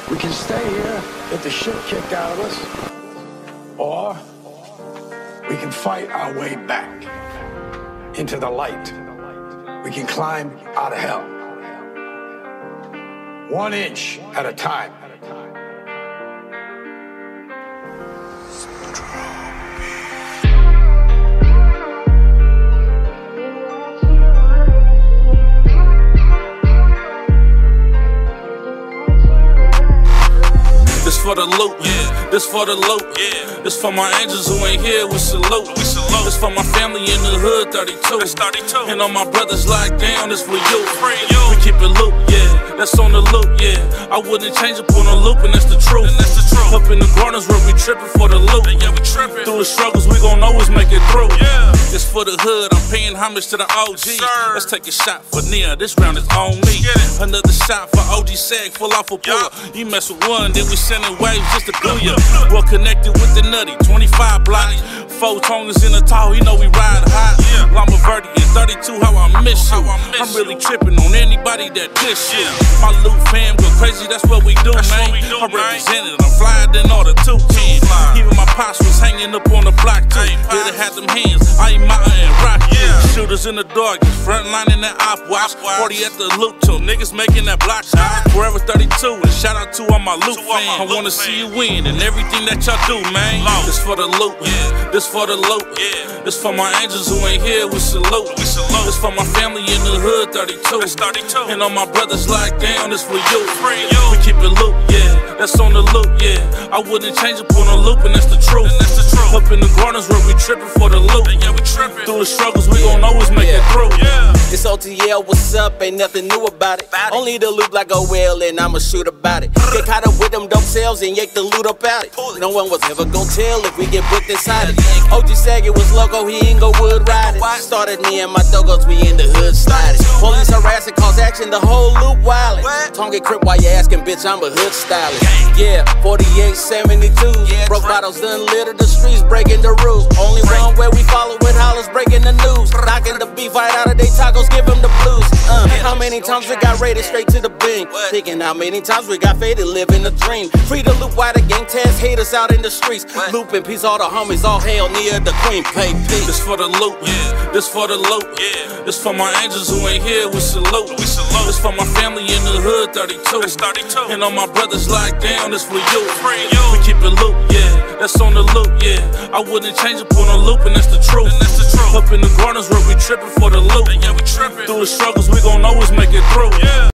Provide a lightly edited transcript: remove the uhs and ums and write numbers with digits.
We can stay here, get the shit kicked out of us, or we can fight our way back into the light. We can climb out of hell, 1 inch at a time. This for the loot, yeah. This for the loot, yeah. This for my angels who ain't here, we salute. This for my family in the hood, 32. That's 32. And all my brothers locked down, this for you. We keep it loop, yeah. That's on the loop, yeah. I wouldn't change up on a loop, and that's the truth. Up in the corners where we tripping for the loot. Yeah, we tripping. Through the struggles, we gon' always make it through. Yeah. This for the hood, I'm paying homage to the OGs. Let's take a shot for Nia, this round is on me. Another shot for OG Sag, full off a pull. You mess with one, then we sending waves just to do ya. Well connected with the nutty, 25 block. 4 toners in the tall, you know we ride hot. Llama Verde and 32, how I miss you. I'm really tripping on anybody that diss you. My loot fam go crazy, that's what we do, man. I'm represented, I'm flyer than all the 210. Even my pops was hanging up on the block too. Here to have them hands, I ain't Mata and Rocky. Shooters in the dark, front line in that op watch. 40 at the loop till niggas making that block shot. Forever 32, and shout out to all my loot fans. I wanna see you win and everything that y'all do, man. This for the loot, this for the loot, this for my angels who ain't here, we salute. This for my family in the hood, 32. And all my brothers locked down, this for you. We keep it loop, yeah. That's on the loop, yeah. I wouldn't change up on a loop, and that's the truth. Up in the corners where we tripping for the loop. Through the struggles, we gon' always make it through. It's OTL, what's up? Ain't nothing new about it. Only the loop like a whale, and I'ma shoot about it. Get caught up with them dope sales and yank the loot up out it. No one was ever gon' tell if we get booked inside it. OG Saget was loco, he ain't go wood riding. Started me and my dogos, we in the hood sliding. Police harassing, cause action, the whole loop wildin'. Tongue crip while you asking, bitch, I'm a hood stylist. Yeah, 4872. Broke bottles done littered the streets, breaking the rules. Only one way we follow with hollers, breaking the news. Knocking the beef right out of they tacos, give them the blues. How many times we got raided straight to the bin? Thinking how many times we got faded, living a dream. Free the loop, why the gang test haters out in the streets. Loop in peace, all the homies, all hail near the queen. Paypi. This for the loot, this for the loot, this for my angels who ain't here, we salute. This for my family in the hood, 32. And all my brothers locked down, this for you. We keep it loop, that's on the loop, I wouldn't change up on a loop, and that's the truth. Up in the corners where we tripping for the loop. Through the struggles, we gon' always make it through.